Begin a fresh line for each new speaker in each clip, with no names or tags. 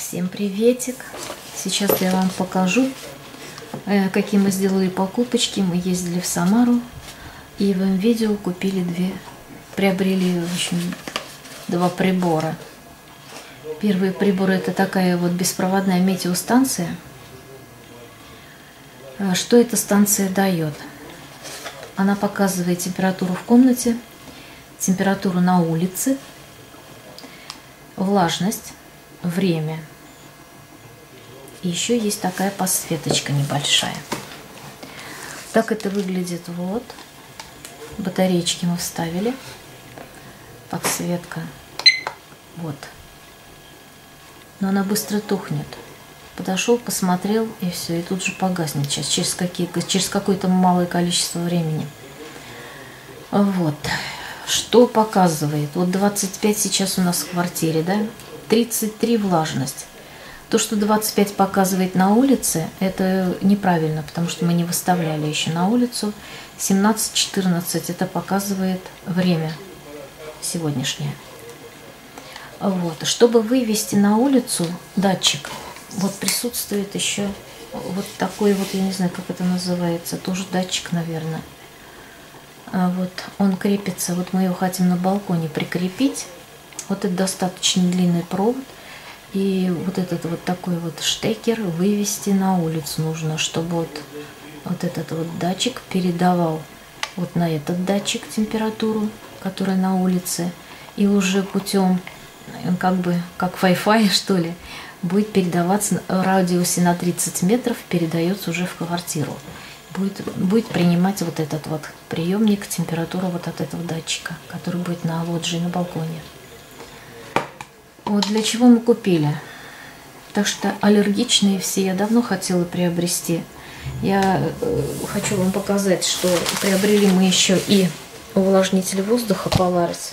Всем приветик! Сейчас я вам покажу, какие мы сделали покупочки. Мы ездили в Самару и в видео приобрели в общем, два прибора. Первый прибор — это такая вот беспроводная метеостанция. Что эта станция дает? Она показывает температуру в комнате, температуру на улице, влажность, время. И еще есть такая подсветочка небольшая. Так это выглядит. Вот. Батареечки мы вставили. Подсветка. Вот. Но она быстро тухнет. Подошел, посмотрел, и все. И тут же погаснет через какое-то малое количество времени. Вот. Что показывает? Вот 25 сейчас у нас в квартире, да? 33 влажность. То, что 25 показывает на улице, это неправильно, потому что мы не выставляли еще на улицу. 17-14 это показывает время сегодняшнее. Вот. Чтобы вывести на улицу датчик, вот присутствует еще вот такой вот, я не знаю, как это называется, тоже датчик, наверное. Вот он крепится, вот мы его хотим на балконе прикрепить. Вот это достаточно длинный провод. И вот этот вот такой вот штекер вывести на улицу нужно, чтобы вот этот вот датчик передавал вот на этот датчик температуру, которая на улице. И уже путем, как Wi-Fi, что ли, будет передаваться в радиусе на 30 метров, передается уже в квартиру. Будет принимать вот этот вот приемник температуру вот от этого датчика, который будет на лоджии, на балконе. Вот для чего мы купили. Так что аллергичные все я давно хотела приобрести. Я хочу вам показать, что приобрели мы еще и увлажнитель воздуха Polaris.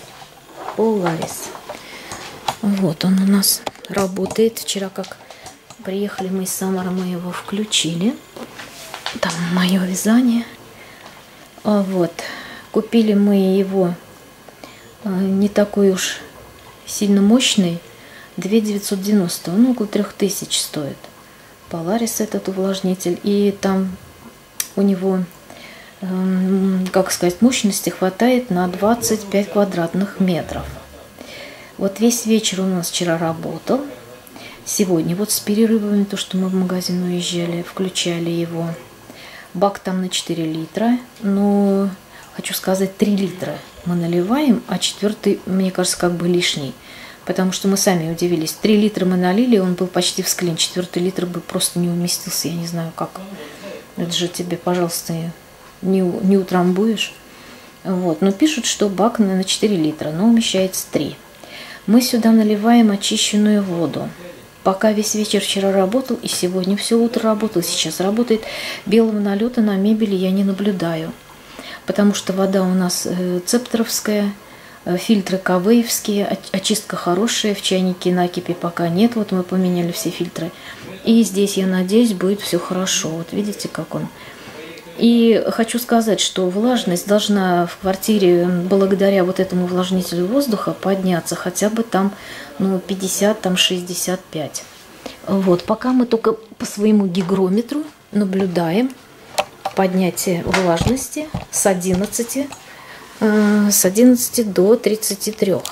Вот он у нас работает. Вчера как приехали мы из Самары, мы его включили. Там мое вязание. Вот. Купили мы его не такой уж сильно мощный, 2990, он около 3000 стоит. Polaris этот увлажнитель, и там у него, как сказать, мощности хватает на 25 квадратных метров. Вот весь вечер у нас вчера работал. Сегодня вот с перерывами, то, что мы в магазин уезжали, включали его. Бак там на 4 литра, но хочу сказать, 3 литра мы наливаем, а 4, мне кажется, как бы лишний. Потому что мы сами удивились. 3 литра мы налили, он был почти в склен. 4 литр бы просто не уместился. Я не знаю, как. Это же тебе, пожалуйста, не утрамбуешь. Вот. Но пишут, что бак на 4 литра, но умещается 3. Мы сюда наливаем очищенную воду. Пока весь вечер вчера работал, и сегодня все утро работал, сейчас работает. Белого налета на мебели я не наблюдаю. Потому что вода у нас цептеровская, фильтры кавеевские, очистка хорошая, в чайнике накипи пока нет, вот мы поменяли все фильтры. И здесь, я надеюсь, будет все хорошо. Вот видите, как он. И хочу сказать, что влажность должна в квартире благодаря вот этому увлажнителю воздуха подняться хотя бы там 50, там 65. Вот, пока мы только по своему гигрометру наблюдаем поднятие влажности с 11 до 33. Вот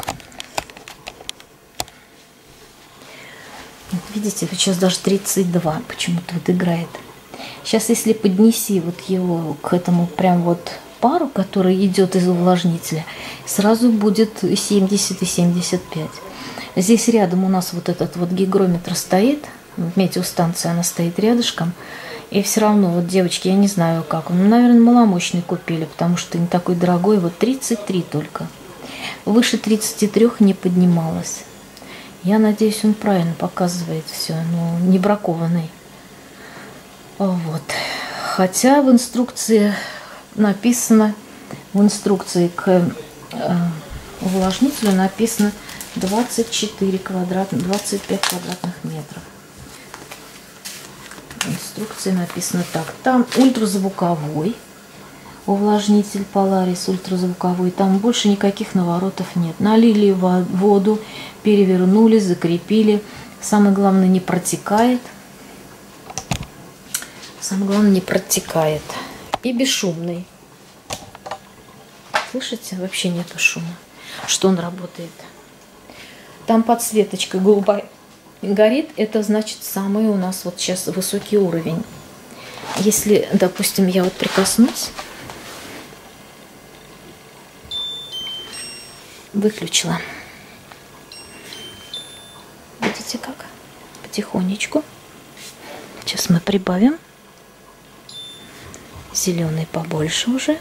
видите, сейчас даже 32 почему-то вот играет. Сейчас, если поднеси вот его к этому прям вот пару, который идет из увлажнителя, сразу будет 70 и 75. Здесь рядом у нас вот этот вот гигрометр стоит, метеостанция, она стоит рядышком. И все равно, вот, девочки, я не знаю как. Он, наверное, маломощный купили, потому что не такой дорогой. Вот 33 только. Выше 33 не поднималось. Я надеюсь, он правильно показывает все, но не бракованный. Вот. Хотя в инструкции написано, в инструкции к увлажнителю написано 25 квадратных метров. В инструкции написано так. Там ультразвуковой, увлажнитель Polaris ультразвуковой. Там больше никаких наворотов нет. Налили воду, перевернули, закрепили. Самое главное, не протекает. Самое главное, не протекает. И бесшумный. Слышите? Вообще нету шума. Что он работает. Там подсветочка голубая горит. Это значит самый у нас вот сейчас высокий уровень. Если, допустим, я вот прикоснусь, выключила. Видите как? Потихонечку. Сейчас мы прибавим. Зеленый побольше уже.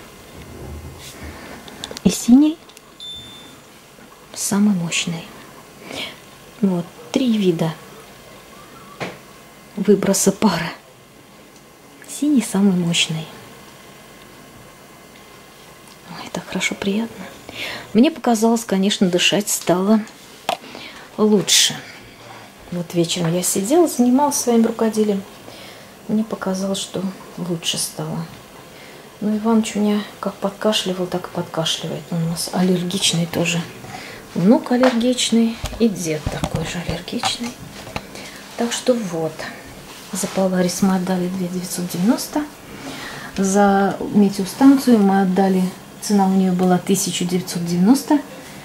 И синий самый мощный. Вот, 3 вида выброса пара. Синий самый мощный. Ой, так хорошо, приятно. Мне показалось, конечно, дышать стало лучше. Вот вечером я сидела, занималась своим рукоделием. Мне показалось, что лучше стало. Ну, Иваныч у меня как подкашливал, так и подкашливает. Он у нас аллергичный тоже. Внук аллергичный и дед такой же аллергичный. Так что вот. За Polaris мы отдали 2990. За метеостанцию мы отдали... Цена у нее была 1990.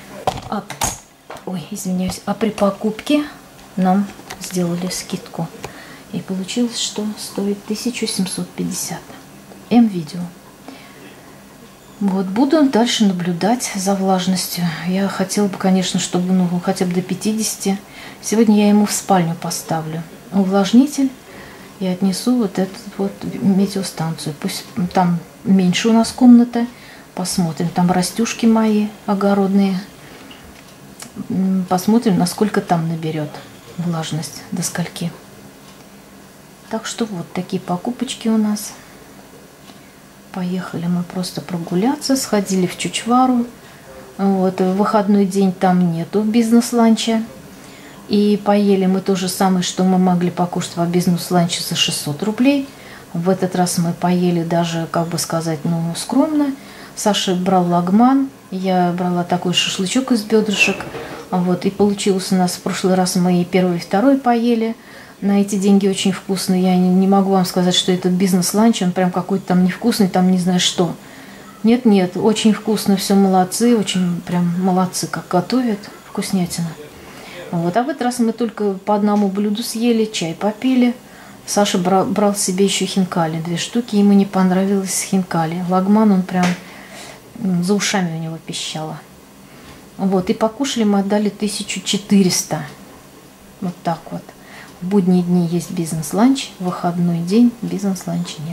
Ой, извиняюсь. А при покупке нам сделали скидку. И получилось, что стоит 1750. М-видео. Вот, буду дальше наблюдать за влажностью. Я хотела бы, конечно, чтобы хотя бы до 50. Сегодня я ему в спальню поставлю увлажнитель и отнесу вот эту вот метеостанцию. Пусть там меньше у нас комната. Посмотрим, там растюшки мои огородные. Посмотрим, насколько там наберет влажность, до скольки. Так что вот такие покупочки у нас. Поехали мы просто прогуляться, сходили в Чучвару. Вот, в выходной день там нету бизнес-ланча. И поели мы то же самое, что мы могли покушать по бизнес-ланчу за 600 рублей. В этот раз мы поели даже, как бы сказать, скромно. Саша брал лагман, я брала такой шашлычок из бедрышек. Вот, и получилось у нас в прошлый раз мы и первый, и второй поели. На эти деньги очень вкусно. Я не могу вам сказать, что это бизнес-ланч, он прям какой-то там невкусный, там не знаю что. Нет, очень вкусно, все молодцы, очень прям молодцы, как готовят, вкуснятина. Вот, а в этот раз мы только по одному блюду съели, чай попили. Саша брал себе еще хинкали, 2 штуки, ему не понравилось хинкали. Лагман, он прям за ушами у него пищало. Вот, и покушали мы отдали 1400. Вот так вот. В будние дни есть бизнес-ланч, в выходной день бизнес-ланча нет.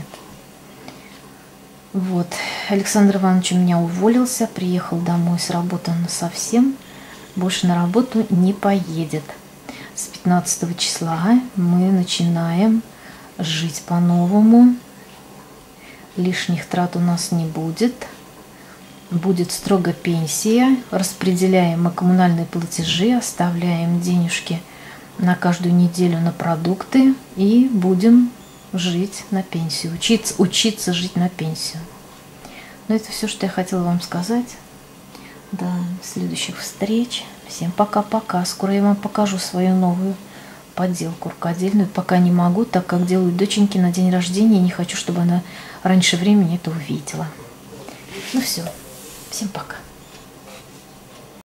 Вот, Александр Иванович у меня уволился, приехал домой с работы совсем, больше на работу не поедет. С 15 числа мы начинаем жить по-новому, лишних трат у нас не будет. Будет строго пенсия, распределяем мы коммунальные платежи, оставляем денежки на каждую неделю на продукты и будем жить на пенсию, учиться жить на пенсию. Но это все, что я хотела вам сказать. До следующих встреч. Всем пока-пока. Скоро я вам покажу свою новую поделку рукодельную. Пока не могу, так как делаю доченьки на день рождения. Не хочу, чтобы она раньше времени это увидела. Ну все. Всем пока.